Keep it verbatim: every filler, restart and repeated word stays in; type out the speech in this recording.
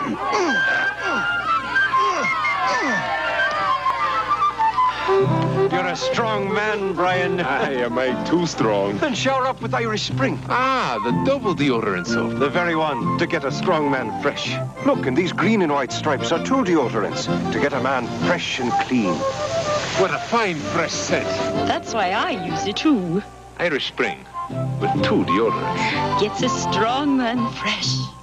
You're a strong man, Brian. Aye, am I too strong? Then shower up with Irish Spring. Ah, the double deodorant soap. The very one to get a strong man fresh. Look, and these green and white stripes are two deodorants to get a man fresh and clean. What a fine, fresh scent. That's why I use it too. Irish Spring with two deodorants. Gets a strong man fresh.